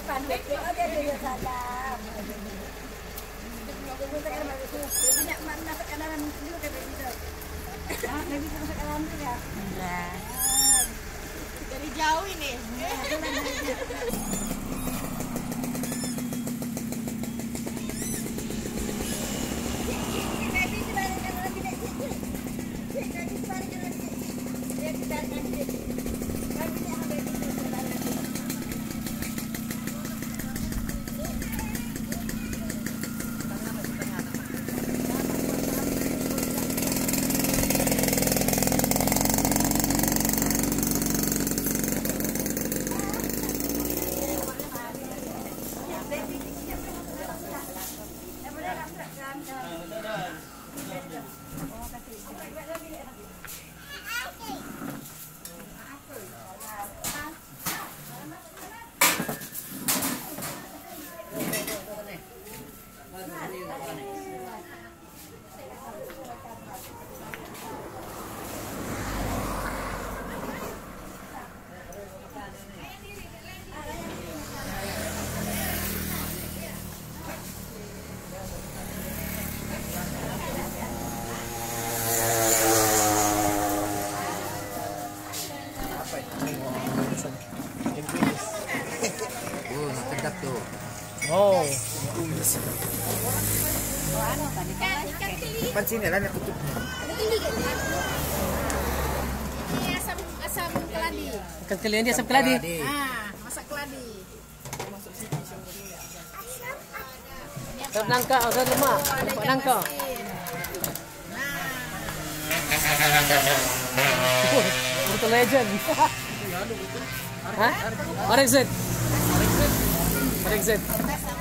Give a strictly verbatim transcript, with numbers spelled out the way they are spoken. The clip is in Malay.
Pandai dia dia salam. Tunggu sekarang baru tu. Banyak mana sekarang dulu ke begitu. Ah, lebih terus sekarang tu ya. Ya. Dari jauh ini. Oh. Depan sini lah nak tutup. Ini asam asam keladi. Ikan kelian dia asam keladi. Ah, masak keladi. Asam nangka, asam lemak. Lemak nangka. Betul legend. Hah? Orexit. Orexit.